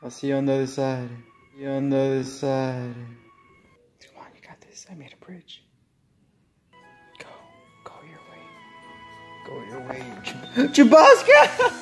I'll see you on the other side. See you on the other side. Come on, you got this. I made a bridge. Go your way. Go your way, Chubasca!